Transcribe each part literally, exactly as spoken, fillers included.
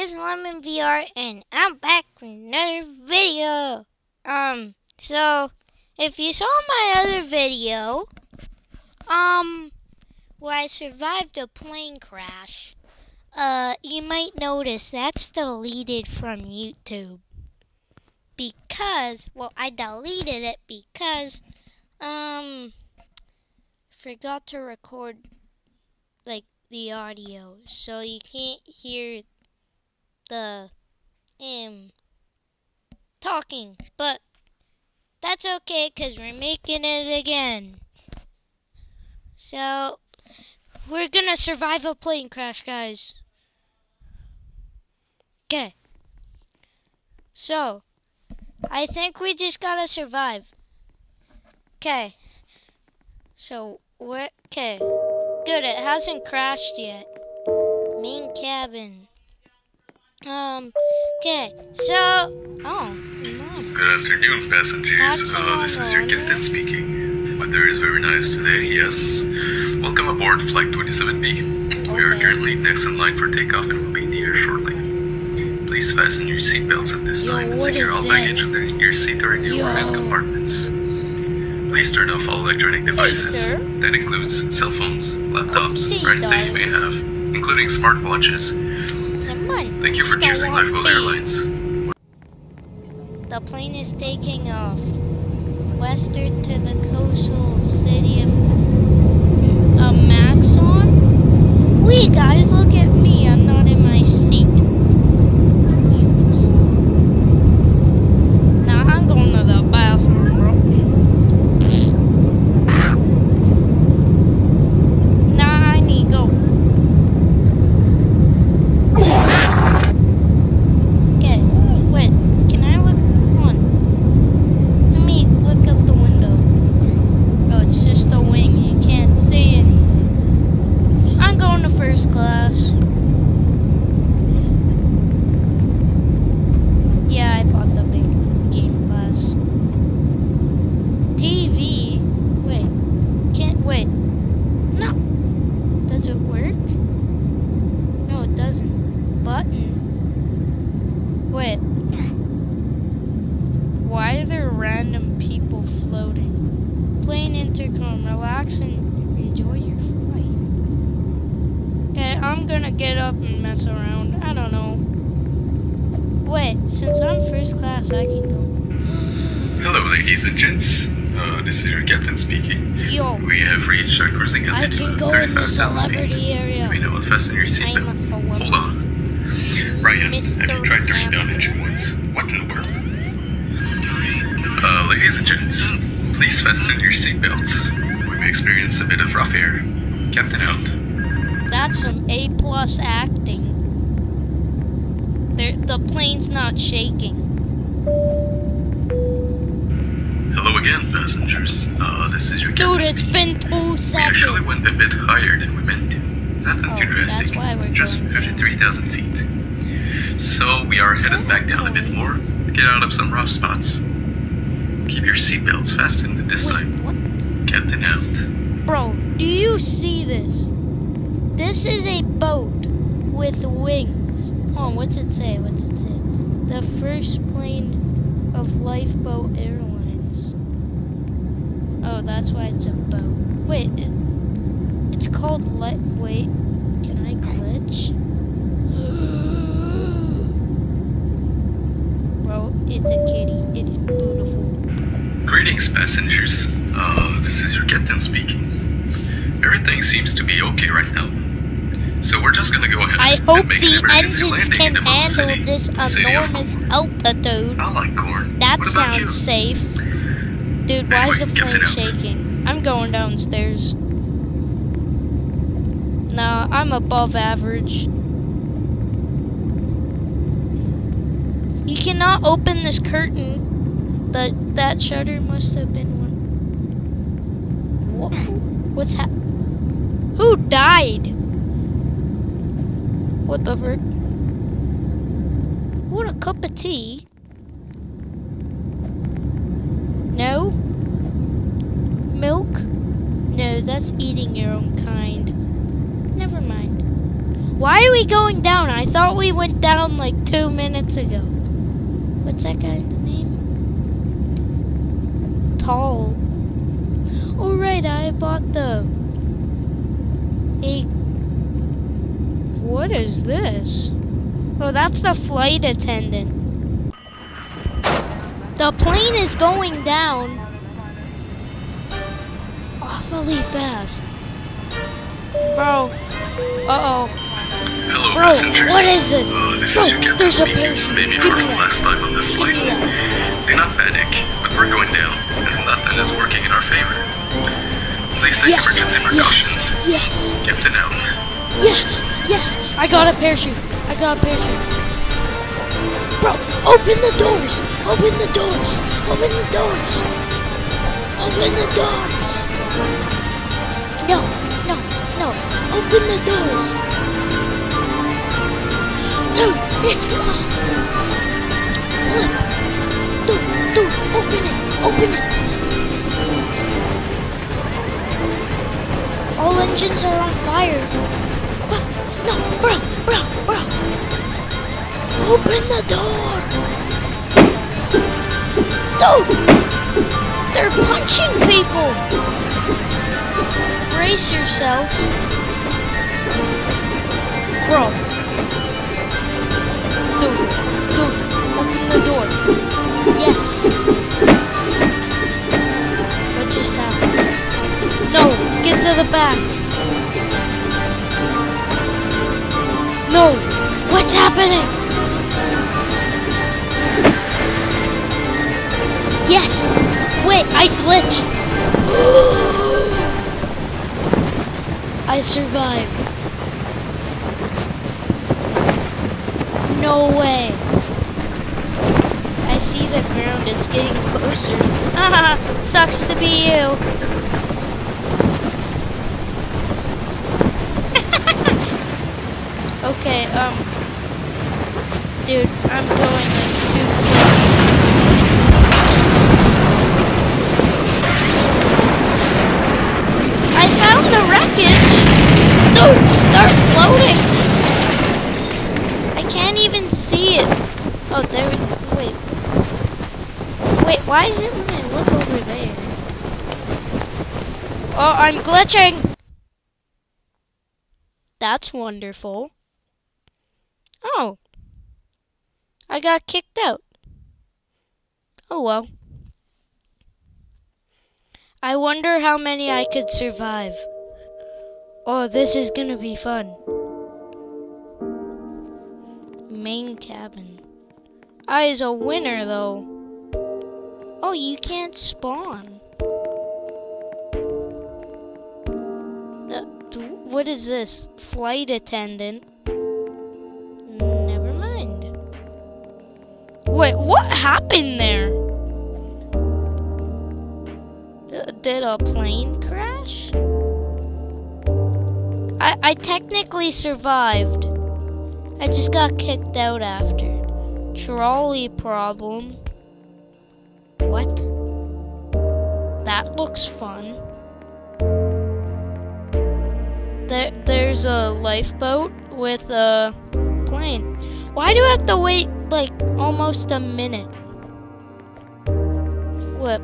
it's Lemon V R, and I'm back with another video. Um, so, if you saw my other video, um, where I survived a plane crash, uh, you might notice that's deleted from YouTube. Because, well, I deleted it because, um, forgot to record, like, the audio, so you can't hear the um talking, but that's okay because we're making it again. So we're gonna survive a plane crash, guys. Okay, so I think we just gotta survive. Okay, so we're okay. Good, it hasn't crashed yet. Main cabin. Um, okay, so, oh, nice. Good afternoon, passengers. Uh, this is your captain speaking. Weather is very nice today, yes. Welcome aboard Flight twenty-seven B. Okay. We are currently next in line for takeoff and will be in the air shortly. Please fasten your seatbelts at this Yo, time and secure all baggage underneath your seat or in your overhead compartments. Please turn off all electronic devices. Hey, sir. That includes cell phones, laptops, tea, or anything darling. you may have, including smartwatches. Thank you for choosing Lifeboat Airlines. The plane is taking off westward to the coastal city of uh, Maxon. Wait, guys, look at me. I'm not in my seat. Nah, I'm going to the bathroom, bro. Nah, I need to go. Class. Yeah, I bought the big game class. T V. Wait. Can't wait. No. Does it work? No, it doesn't. Button. Wait. Why are there random people floating? Plane intercom. Relax and enjoy your flight. Okay, I'm gonna get up and mess around. I don't know. Wait, since I'm first class, I can go. Hello, ladies and gents. Uh, this is your captain speaking. Yo. We have reached our cruising altitude. I can go in the celebrity area. You know, fasten your I'm a seatbelt. celebrity. Hold on. Ryan, Mister have you tried turning down engine once? What in the world? Uh, ladies and gents, please fasten your seatbelts. We may experience a bit of rough air. Captain out. That's some A plus acting. They're, the plane's not shaking. Hello again, passengers. Uh, this is your captain. Dude, it's been two We seconds. actually went a bit higher than we meant to. Nothing Oh, too drastic. that's why we're Just going fifty-three thousand feet. So we are Is headed that back down a bit okay? more to get out of some rough spots. Keep your seatbelts fastened at this Wait, time. what? Captain out. Bro, do you see this? This is a boat with wings. Hold on, what's it say? What's it say? The first plane of Lifeboat Airlines. Oh, that's why it's a boat. Wait, it, it's called Light. Wait, can I glitch? Bro, it's a kitty. It's beautiful. Greetings, passengers. Uh, this is your captain speaking. Everything seems to be okay right now. So we're just gonna go ahead I and hope make an the emergency engines landing can in the Moon handle City, this City of enormous Corn. altitude. I like corn. That What about you? sounds safe. Dude, why is the Anyway, plane Captain out. shaking? I'm going downstairs. Nah, I'm above average. You cannot open this curtain. The, that shutter must have been one. Whoa. What's hap- Who died? What the frick? Want a cup of tea? No? Milk? No, that's eating your own kind. Never mind. Why are we going down? I thought we literally went down like two minutes ago. What's that guy's name? Tall. Oh right, I bought the... A... What is this? Oh, that's the flight attendant. The plane is going down awfully fast. Bro. Uh-oh. Hello, Bro, passengers. what is this? Uh, this Bro, is your captain there's a speaking. parachute. Maybe Give for me the that. last time on this Give flight. me that. Do not panic, but we're going down, and nothing is working in our favor. Please take Yes, emergency yes, precautions. yes, Captain out. yes, yes. I got a parachute. I got a parachute. Bro, open the doors. Open the doors. Open the doors. Open the doors. No, no, no. Open the doors. Dude, it's locked. Flip. Dude, dude, open it. Open it. All engines are on fire. What? No, bro, bro, bro. Open the door. Dude, they're punching people. Brace yourselves. Bro. Dude, dude, open the door. Yes. What just happened? No, get to the back. No, what's happening? Yes. Wait, I glitched. I survived. No way. I see the ground, it's getting closer. Haha, sucks to be you. Okay, um, dude, I'm going like too close. I found the wreckage. Dude, start loading. I can't even see it. Oh, there. Wait. Wait, why is it when I look over there? Oh, I'm glitching. That's wonderful. Oh. I got kicked out. Oh well. I wonder how many I could survive. Oh, this is gonna be fun. Main cabin. I is a winner though. Oh, you can't spawn. Uh, what is this? Flight attendant. Never mind. Wait, what happened there? Uh, did a plane crash? I, I technically survived. I just got kicked out after. Trolley problem. What? That looks fun. There, there's a lifeboat with a plane. Why do I have to wait like almost a minute? Flip.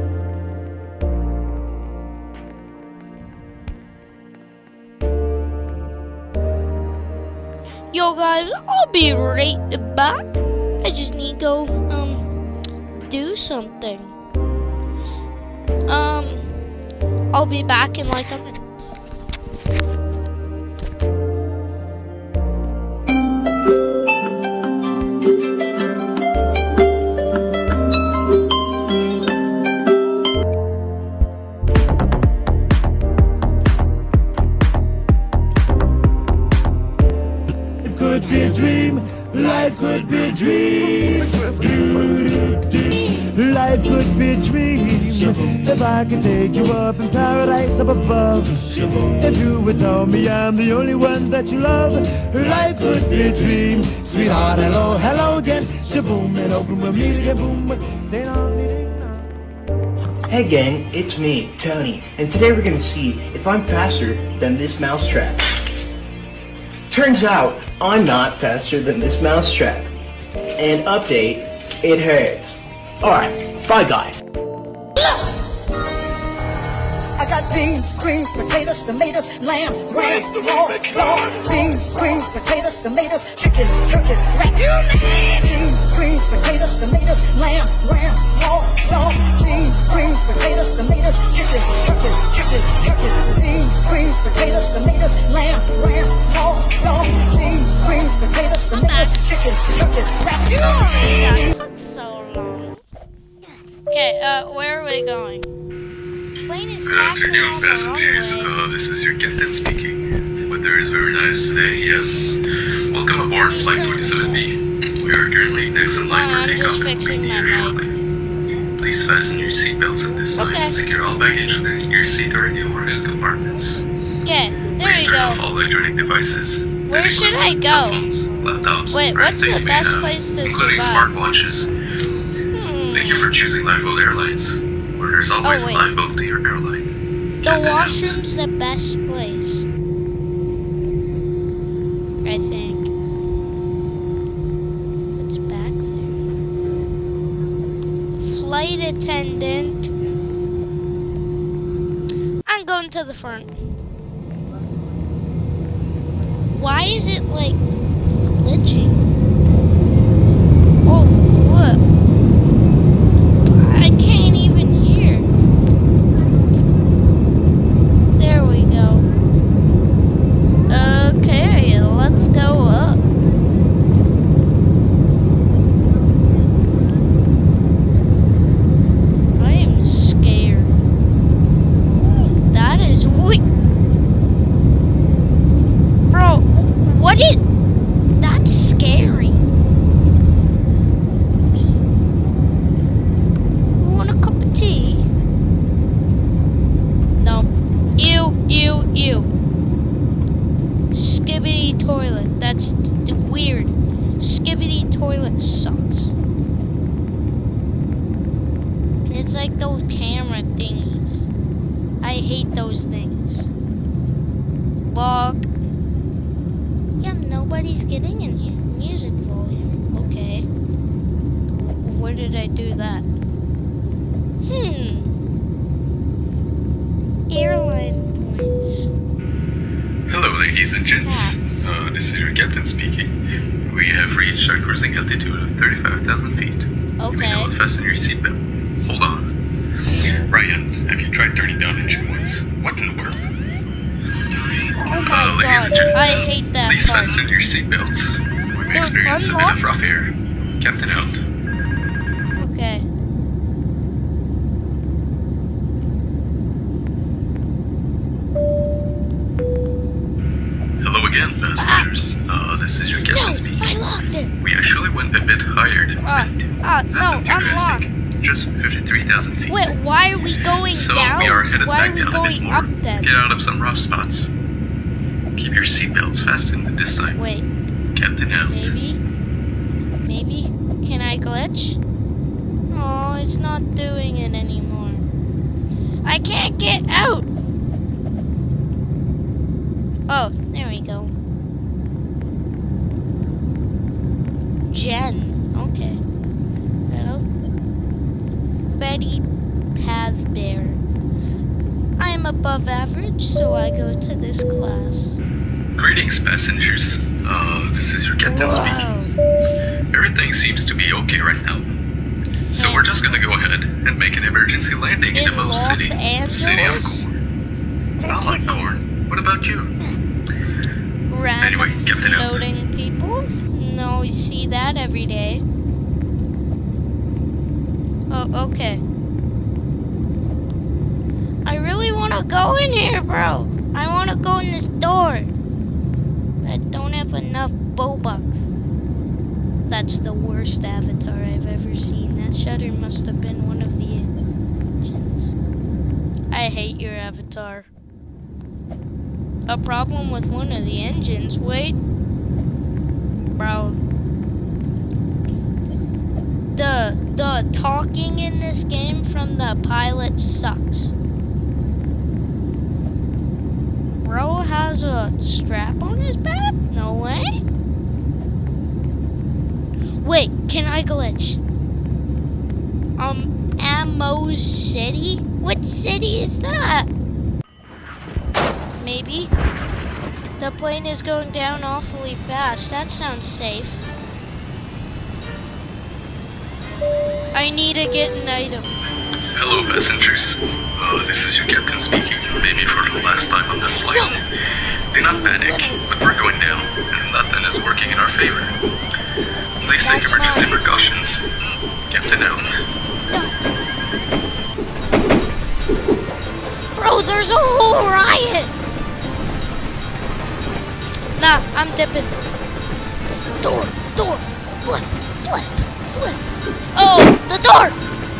Yo guys, I'll be right back. I just need to go um do something. Um I'll be back in like a minute. Life could be a dream. Life could be a dream. If I could take you up in paradise up above. If you would tell me I'm the only one that you love. Life could be a dream. Sweetheart, hello, hello again. Shaboom, and open we'll meet again. Boom. Hey gang, it's me, Tony, and today we're gonna see if I'm faster than this mousetrap. Turns out, I'm not faster than this mousetrap. And update, it hurts. Alright, bye guys. I got beans, greens, potatoes, tomatoes, lamb, ram, pork, pork, beans, greens, potatoes, tomatoes, chicken, turkeys, rat. Beans, greens, potatoes, tomatoes, lamb, ram, pork, pork, beans, greens, potatoes, tomatoes, chicken, turkeys, chicken, turkeys, beans, greens, potatoes, tomatoes, lamb, ram, pork, pork, beans, greens, potatoes, tomatoes, chicken, turkeys, rat. Sorry, that took so long. Okay, uh, where are we going? Plane is Good taxiing afternoon, on the passengers. runway. Uh, this is your captain speaking. Weather is very nice today, yes. Welcome aboard Me Flight too. twenty-seven B. We are currently next in line Oh, I'm for just takeoff and will fixing be my near mic. shortly. Please fasten your seatbelts at this time Okay. and secure all baggage underneath your seat or in the overhead compartments. Okay, there Please we turn off go. all electronic devices. Where and should I equipment, go? cell phones, laptops, Wait, or what's anything the you may best have, place to including survive? smartwatches. Hmm. Thank you for choosing Lifeboat Airlines, where there's always a wait. lifeboat to your airline. The Captain out. washroom's the best place. I think. What's back there? Flight attendant. I'm going to the front. Why is it like glitching? Oh, flip. I can't even hear. There we go. Okay, let's go up. I am scared. That is weird. Bro, what is... That's scary. You want a cup of tea? No. Ew, ew, ew. Skibbity toilet. That's d- d- weird. Skibbity toilet sucks. It's like those camera thingies. I hate those things. Log. Yeah, nobody's getting in here. Music volume. Okay. Where did I do that? Hmm. Airline points. Hello, ladies and gents. Hats. Uh, this is your captain speaking. We have reached our cruising altitude of thirty-five thousand feet. You may Okay. now fasten your seatbelt. Hold on. Ryan, have you tried turning down engine ones? What in the world? Oh my Uh, ladies god. and gents, I hate that please part. fasten your seatbelts. We've Don't experienced a bit unlock- of rough air. Captain out. Okay. Hello again, passengers. Uh, this is your No, captain speaking. I locked it. We actually went a bit higher than Ah, planned. ah, no, Nothing too unlock. drastic. Just fifty-three thousand feet. Wait, why are we going So down? we are headed Why back are we down a bit going more. up then? Get out of some rough spots. Keep your seatbelts fastened this time. Wait, Captain out. maybe? Maybe? Can I glitch? Oh, it's not doing it anymore. I can't get out! Oh, there we go. Jen. Okay. Hello. Freddy Pazbear. I am above average, so I go to this class. Greetings, passengers. Uh, this is your captain speaking. Wow. Everything seems to be okay right now. So Yeah. we're just gonna go ahead and make an emergency landing in, In the most Los city. Angeles? City of corn. I like corn. What about you? Random Anyway, Captain out. floating people. No, we see that every day. Oh, okay. I really want to go in here, bro. I want to go in this door. But I don't have enough Bobucks. That's the worst avatar I've ever seen. That shutter must have been one of the engines. I hate your avatar. A problem with one of the engines. Wait. Bro. The the talking in this game from the pilot sucks. bro has a strap on his back? No way. Wait, can I glitch? Um, Ammo City? What city is that? Maybe. The plane is going down awfully fast. That sounds safe. I need to get an item. Hello, passengers. Uh, this is your captain speaking, maybe for the last time on this flight. Do not panic, but we're going down, and nothing is working in our favor. Please take That's emergency mine. precautions. Captain out. Bro, there's a whole riot! Nah, I'm dipping. Door, door, flip, flip, flip. Oh, the door!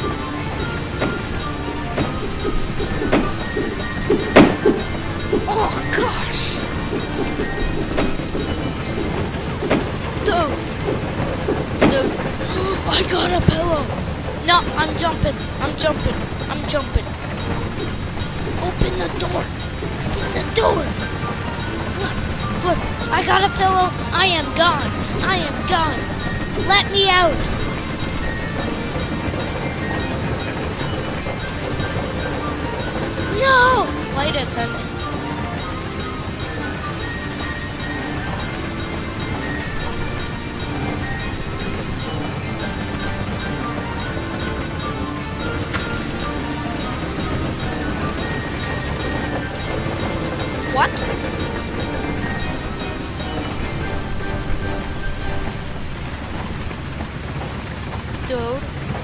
Oh, gosh. Dude. Dude. I got a pillow. No, I'm jumping. I'm jumping. I'm jumping. Open the door. Open the door. Flip, flip. I got a pillow. I am gone. I am gone. Let me out. No! Flight attendant. What? Dude.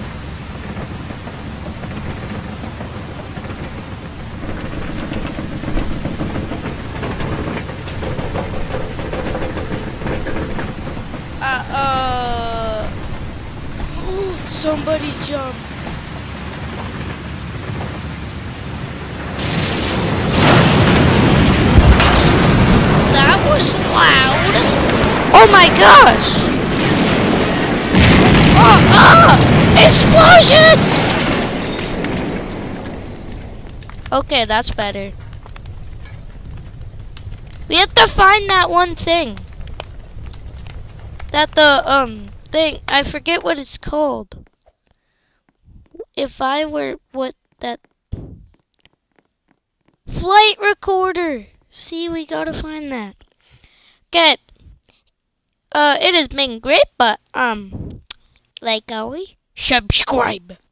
Uh, uh... Somebody jumped. That was loud. Oh my gosh! Oh, oh! Explosions! Okay, that's better. We have to find that one thing. That the, um, thing, I forget what it's called. If I were, what, that... Flight recorder! See, we gotta find that. Okay. Uh, it has been great, but, um, like always, subscribe.